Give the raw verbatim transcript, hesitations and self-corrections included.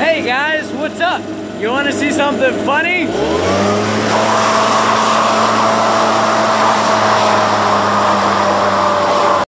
Hey guys, what's up? You want to see something funny?